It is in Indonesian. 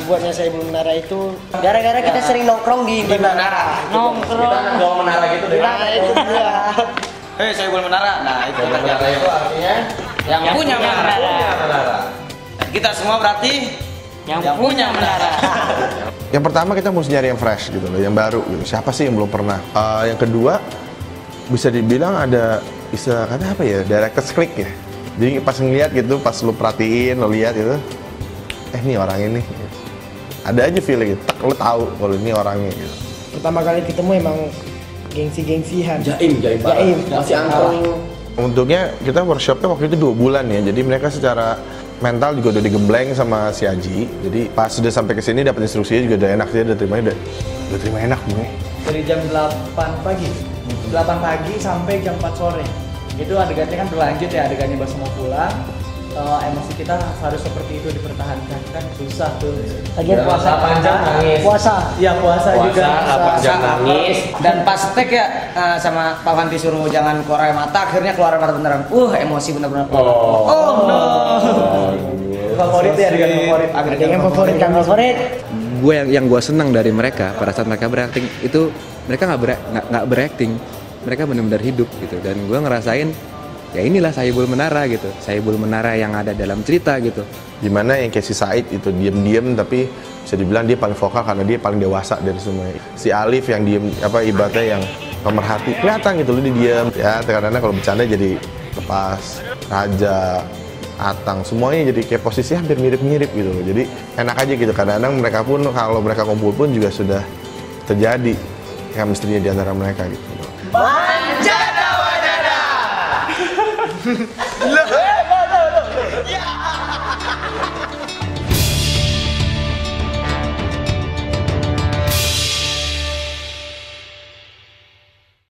dibuatnya Saya Belum Menara itu gara-gara kita sering nongkrong di Menara. Kita bawa menara gitu deh. Nah itu dia. Hei, Saya Belum Menara. Nah, itu Menara itu artinya yang punya menara. menara. Kita semua berarti yang punya menara. Yang pertama kita mesti nyari yang fresh gitu loh, yang baru gitu. Siapa sih yang belum pernah? Yang kedua bisa dibilang ada kata apa ya, director's click ya. Jadi pas ngeliat gitu, pas lu perhatiin, lu lihat gitu, ini orang ini. Ada aja feeling gitu, lu tahu kalau ini orangnya gitu. Pertama kali ketemu emang gengsi-gengsian. Jaim. Masih angker. Untuknya kita workshopnya waktu itu 2 bulan ya, jadi mereka secara mental juga udah digembleng sama si Aji. Jadi pas sudah sampai ke sini dapat instruksinya juga udah enak, dia udah terima enak gue. Dari jam 8 pagi. 8 pagi sampai jam 4 sore. Itu adegannya kan berlanjut ya, adegannya Bas mau pulang. Emosi kita harus seperti itu dipertahankan, kan susah tuh. Lagi puasa panjang nangis. Puasa. Iya puasa juga. 8 jam nangis. Dan pas tek ya sama Pak Fanti suruh jangan keluar air mata, akhirnya keluar air mata beneran. Emosi bener-bener. Oh no. Favorit ya, adegan favorit. Adegan favorit kan favorit. Gue yang gue senang dari mereka pada saat mereka berakting itu mereka nggak berakting, mereka benar-benar hidup gitu. Dan gue ngerasain ya inilah Saya Belum Menara gitu, Saya Belum Menara yang ada dalam cerita gitu. Dimana yang kayak si Said itu diem-diem tapi bisa dibilang dia paling vokal karena dia paling dewasa dari semua. Si Alif yang diem ibaratnya yang pemerhati, kelihatan gitu loh dia diem ya, kadang-kadang kalau bercanda jadi lepas. Raja, Atang, semuanya jadi kayak posisi hampir mirip-mirip gitu loh. Jadi enak aja gitu, kadang-kadang mereka pun kalau mereka kumpul pun juga sudah terjadi chemistry-nya di antara mereka gitu. Wajada.